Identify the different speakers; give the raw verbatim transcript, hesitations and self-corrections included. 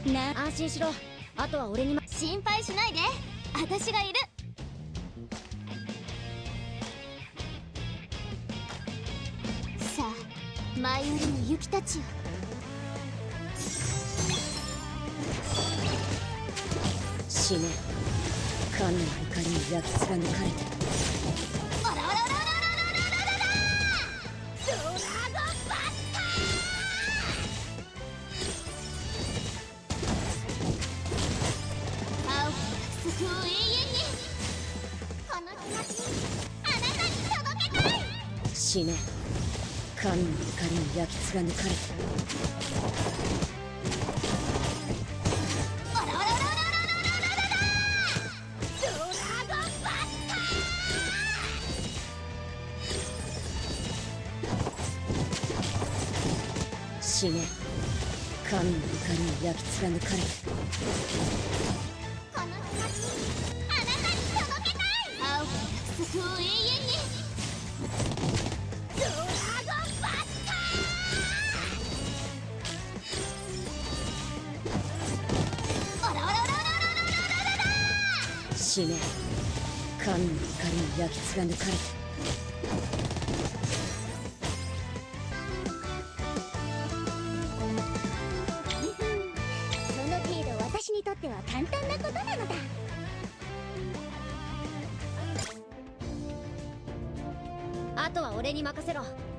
Speaker 1: な、安心しろ。あとは俺にま。
Speaker 2: 心配しないで、私がいる。さあ、舞い降りの雪たちよ。
Speaker 1: 死ね。神の怒りに焼き貫かれて。
Speaker 2: オラオラオラオラオラオラオラオラドラゴンバスター。青き約束を永遠に。この気持ちあなたに届けたい。
Speaker 1: 死ね。神の怒りに焼き貫かれて。
Speaker 2: オラオラオラオラオラオラオラオラドラゴンバスター。
Speaker 1: 死ね。神の怒りに焼き貫かれて。
Speaker 2: この気持ちあなたに届けたい。青き約束を永遠に。ドラゴンバスター。オラオラオラオラオラオラオラオラ。
Speaker 1: 死ね。神の怒りに焼き貫かれて。
Speaker 2: その程度私にとっては簡単なことなのだ。
Speaker 1: あとは俺に任せろ。